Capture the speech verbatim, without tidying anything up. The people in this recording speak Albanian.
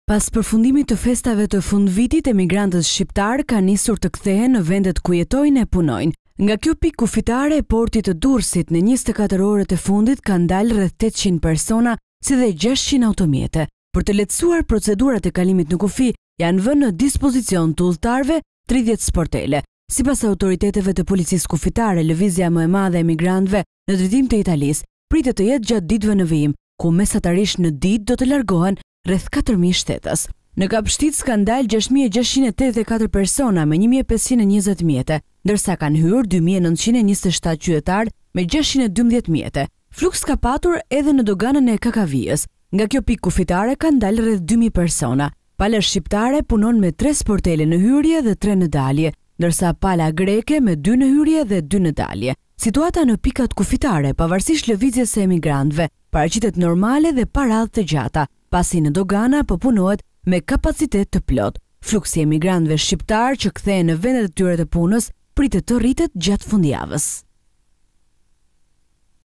Pas përfundimit të festave të fundvitit, emigrantët shqiptar kanë nisur të kthehen në vendet ku jetojnë e punojnë. Nga kjo pikë kufitare e portit të Durrësit në njëzet e katër orët e fundit kanë dalë rreth tetëqind persona, si dhe gjashtëqind automjete. Për të lehtësuar procedurat e kalimit në kufi, janë vënë në dispozicion të udhëtarëve tridhjetë sportele. Sipas autoriteteve të policisë kufitare, lëvizja më e madhe e emigrantëve në drejtim të Italisë pritet të jetë gjatë ditëve në vijim, ku mesatarisht në ditë do të largohen rreth katër mijë shtetës. Në Kapshtit kanë dalë gjashtë mijë e gjashtëqind e tetëdhjetë e katër persona me një mijë e pesëqind e njëzet mjete, ndërsa kanë hyrë dy mijë e nëntëqind e njëzet e shtatë qytetarë me gjashtëqind e dymbëdhjetë mjete. Fluks ka patur edhe në doganën e Kakavijës. Nga kjo pikë kufitare kanë dalë rreth dy mijë persona. Pala shqiptare punon me tre sportele në hyrje dhe tre në dalje, ndërsa pala greke me dy në hyrje dhe dy në dalje. Situata në pikat kufitare, pavarësisht lëvizjes së emigrantëve, paraqitet normale dhe pa radhë të gjata, pasi në dogana po punohet me kapacitet të plot. Fluksi i emigrantëve shqiptar që kthehen në vendet e tyre të punës pritet të rritet gjatë fundjavës.